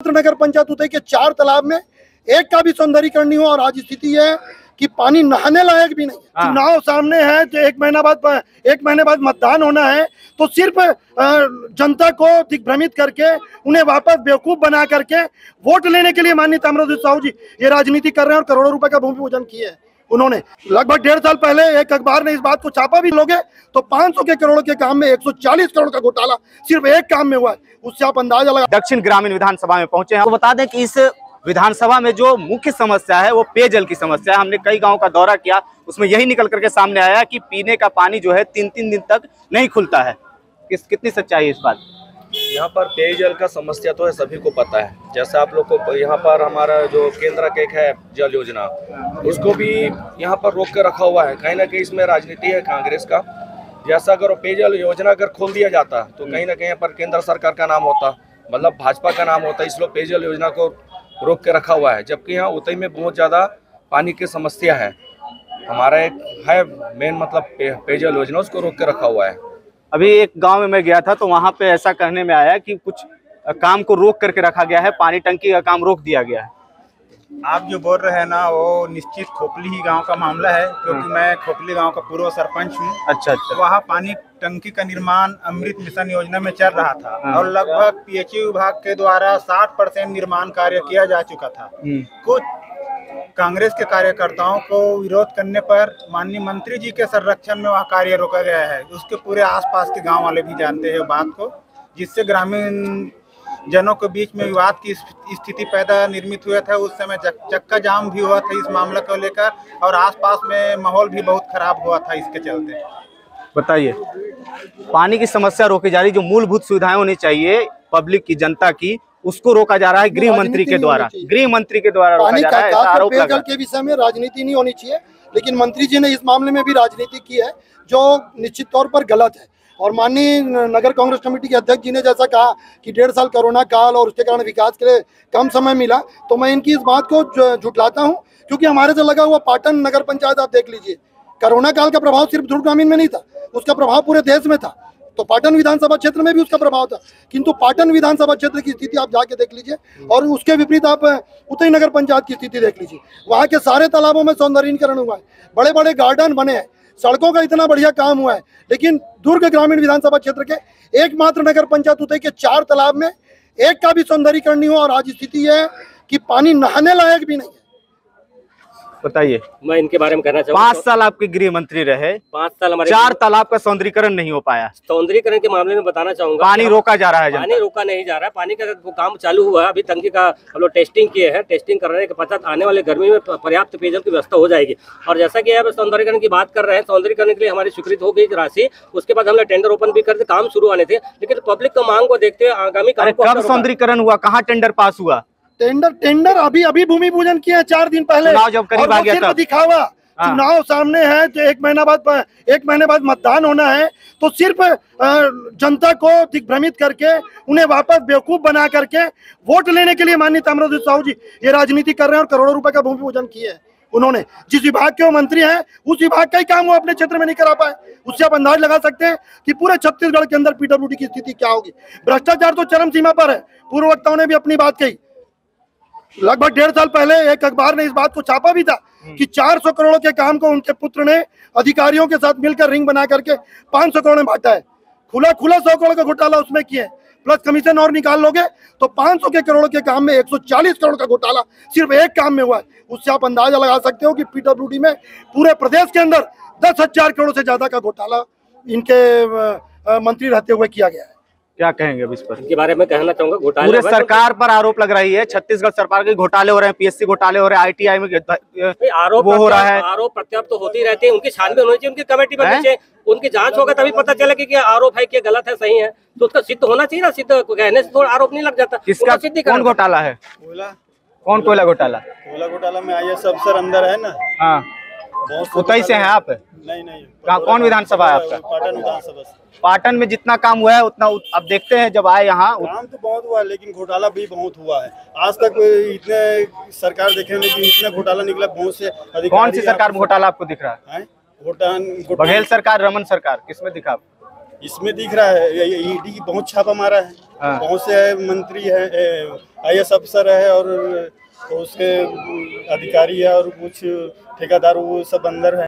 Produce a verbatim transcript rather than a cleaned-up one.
नगर पंचायत उतई के चार तालाब में एक का भी सौंदर्यीकरण नहीं हुआ और आज स्थिति है कि पानी नहाने लायक भी नहीं है। चुनाव सामने है तो एक महीना बाद एक महीने बाद मतदान होना है, तो सिर्फ जनता को दिग्भ्रमित करके उन्हें वापस बेवकूफ बना करके वोट लेने के लिए माननीय ताम्रध्वज साहू जी ये राजनीति कर रहे हैं और करोड़ों रुपए का भूमि पूजन किए हैं। उन्होंने लगभग डेढ़ साल पहले एक अखबार ने इस बात को छापा भी लोगे तो पाँच सौ के करोड़ के काम में एक सौ चालीस करोड़ का घोटाला सिर्फ एक काम में हुआ है, उससे आप अंदाजा लगा। दक्षिण ग्रामीण विधानसभा में पहुंचे हैं। तो बता दें कि इस विधानसभा में जो मुख्य समस्या है वो पेयजल की समस्या है। हमने कई गांव का दौरा किया, उसमें यही निकल करके सामने आया कि पीने का पानी जो है तीन तीन दिन तक नहीं खुलता है। किस कितनी सच्चाई है इस बात? यहाँ पर पेयजल का समस्या तो है, सभी को पता है। जैसे आप लोग को यहाँ पर हमारा जो केंद्र का एक है जल योजना, उसको भी यहाँ पर रोक के रखा हुआ है। कहीं ना कहीं इसमें राजनीति है कांग्रेस का। जैसा अगर पेयजल योजना अगर खोल दिया जाता तो कहीं ना कहीं पर केंद्र सरकार का नाम होता, मतलब भाजपा का नाम होता। इस लोग पेयजल योजना को रोक के रखा हुआ है, जबकि यहाँ उतई में बहुत ज़्यादा पानी की समस्या है। हमारा एक है मेन मतलब पेयजल योजना, उसको रोक के रखा हुआ है। अभी एक गांव में मैं गया था तो वहां पे ऐसा कहने में आया कि कुछ काम को रोक करके रखा गया है, पानी टंकी का काम रोक दिया गया है। आप जो बोल रहे हैं ना वो निश्चित खोपली ही गांव का मामला है, क्योंकि मैं खोपली गांव का पूर्व सरपंच हूं। अच्छा अच्छा। वहाँ पानी टंकी का निर्माण अमृत मिशन योजना में चल रहा था और लगभग पीएचई विभाग के द्वारा साठ परसेंट निर्माण कार्य किया जा चुका था। कुछ कांग्रेस के कार्यकर्ताओं को विरोध करने पर माननीय मंत्री जी के संरक्षण में वह कार्य रोका गया है। उसके पूरे आसपास के गांव वाले भी जानते हैं बात को, जिससे ग्रामीण जनों के बीच में विवाद की स्थिति पैदा निर्मित हुआ था। उस समय चक्का जाम भी हुआ था इस मामले को लेकर और आसपास में माहौल भी बहुत खराब हुआ था इसके चलते। बताइए, पानी की समस्या रोकी जा रही, जो मूलभूत सुविधाएं होनी चाहिए पब्लिक की, जनता की, उसको रोका जा रहा है गृह मंत्री के द्वारा। गृह मंत्री के द्वारा रोका जा रहा है, ऐसा आरोप लगा। पेयजल के विषय में राजनीति नहीं होनी चाहिए, लेकिन मंत्री जी ने इस मामले में भी राजनीति की है जो निश्चित तौर पर गलत है। और माननीय नगर कांग्रेस कमेटी के अध्यक्ष जी ने जैसा कहा कि डेढ़ साल कोरोना काल और उसके कारण विकास के लिए कम समय मिला, तो मैं इनकी इस बात को झुठलाता हूं, क्योंकि हमारे से लगा हुआ पाटन नगर पंचायत आप देख लीजिए, कोरोना काल का प्रभाव सिर्फ दुर्ग ग्रामीण में नहीं था, उसका प्रभाव पूरे देश में था। तो पाटन विधानसभा क्षेत्र में भी उसका प्रभाव था, किंतु पाटन विधानसभा क्षेत्र की स्थिति आप जाके देख लीजिए और उसके विपरीत आप उतई नगर पंचायत की स्थिति देख लीजिए। वहाँ के सारे तालाबों में सौंदर्यीकरण हुआ है, बड़े बड़े गार्डन बने हैं, सड़कों का इतना बढ़िया काम हुआ है, लेकिन दुर्ग ग्रामीण विधानसभा क्षेत्र के एकमात्र नगर पंचायत उतई के चार तालाब में एक का भी सौंदर्यीकरण नहीं हुआ और आज स्थिति है कि पानी नहाने लायक भी नहीं है। बताइए, मैं इनके बारे में कहना चाहूँगा। पाँच साल आपके गृह मंत्री रहे, पाँच साल हमारे चार तालाब का सौंदर्यीकरण नहीं हो पाया। सौंदर्यीकरण के मामले में बताना चाहूंगा, पानी रोका जा रहा है, पानी रोका नहीं जा रहा है। पानी का काम चालू हुआ है, अभी टंकी का हम लोग टेस्टिंग किए हैं। टेस्टिंग करने के पश्चात आने वाले गर्मी में पर्याप्त पेयजल की व्यवस्था हो जाएगी। और जैसा कि आप सौंदर्यीकरण की बात कर रहे हैं, सौंदर्यीकरण के लिए हमारी स्वीकृत हो गई राशि, उसके बाद हम लोग टेंडर ओपन भी करते, काम शुरू आने थे, लेकिन पब्लिक का मांग को देखते हुए आगामी कब सौंदर्यीकरण हुआ, कहाँ टेंडर पास हुआ? टेंडर टेंडर अभी अभी भूमि पूजन किया है चार दिन पहले, चुनाव जब करीब आ गया तब दिखावा। चुनाव सामने है तो एक महीना बाद एक महीने बाद मतदान होना है, तो सिर्फ जनता को दिग्भ्रमित करके उन्हें वापस बेवकूफ बना करके वोट लेने के लिए माननीय ताम्रध्वज साहू जी ये राजनीति कर रहे हैं और करोड़ों रुपए का भूमि पूजन किए है। उन्होंने जिस विभाग के वो मंत्री हैं उस विभाग का ही काम वो अपने क्षेत्र में नहीं करा पाए, उससे आप अंदाज लगा सकते हैं कि पूरे छत्तीसगढ़ के अंदर पीडब्ल्यूडी की स्थिति क्या होगी। भ्रष्टाचार तो चरम सीमा पर है, पूर्व वक्ताओं ने भी अपनी बात कही। लगभग डेढ़ साल पहले एक अखबार ने इस बात को छापा भी था कि चार सौ करोड़ के काम को उनके पुत्र ने अधिकारियों के साथ मिलकर रिंग बना करके पाँच सौ करोड़ में बांटा है। खुला खुला सौ करोड़ का घोटाला उसमें किए, प्लस कमीशन और निकाल लोगे तो पाँच सौ के करोड़ के काम में एक सौ चालीस करोड़ का घोटाला सिर्फ एक काम में हुआ है। उससे आप अंदाजा लगा सकते हो कि पीडब्ल्यूडी में पूरे प्रदेश के अंदर दस हजार करोड़ से ज्यादा का घोटाला इनके मंत्री रहते हुए किया गया है। क्या कहेंगे अब इस पर? इनके बारे में कहना चाहूंगा, घोटाले पूरे सरकार पर आरोप लग रही है, छत्तीसगढ़ सरकार के घोटाले हो रहे हैं, पीएससी घोटाले हो रहे हैं, आईटीआई में आरोप वो हो रहा है। आरोप प्रत्यारोप तो होती रहती है, उनकी छानबीन होनी चाहिए, उनकी कमेटी बननी चाहिए, उनकी जांच होगा तभी पता चले कि क्या आरोप है, क्या गलत है, सही है, तो उसका सिद्ध होना चाहिए ना। सिद्ध कहने से थोड़ा आरोप नहीं लग जाता। किसका सिद्ध कौन घोटाला है? कोयला कौन कोयला घोटाला? कोयला घोटाला में आई एस अफसर अंदर है ना। हाँ, उतई से हैं आप? नहीं नहीं, कौन विधानसभा है आपका? पाटन विधानसभा। पाटन में जितना काम हुआ है उतना अब देखते हैं जब आए यहाँ। काम तो बहुत हुआ है, लेकिन घोटाला भी बहुत हुआ है। आज तक इतने सरकार देखे नहीं कि इतना घोटाला निकला। बहुत से अधिकारी। कौन सी सरकार में घोटाला आपको दिख रहा है? घोटाला बघेल सरकार, रमन सरकार, किसमें दिखा? इसमें दिख रहा है ईडी की बहुत छापा मारा है, हाँ। बहुत से मंत्री है, आई एस अफसर है और उसके अधिकारी है और कुछ ठेकेदार वो सब अंदर है।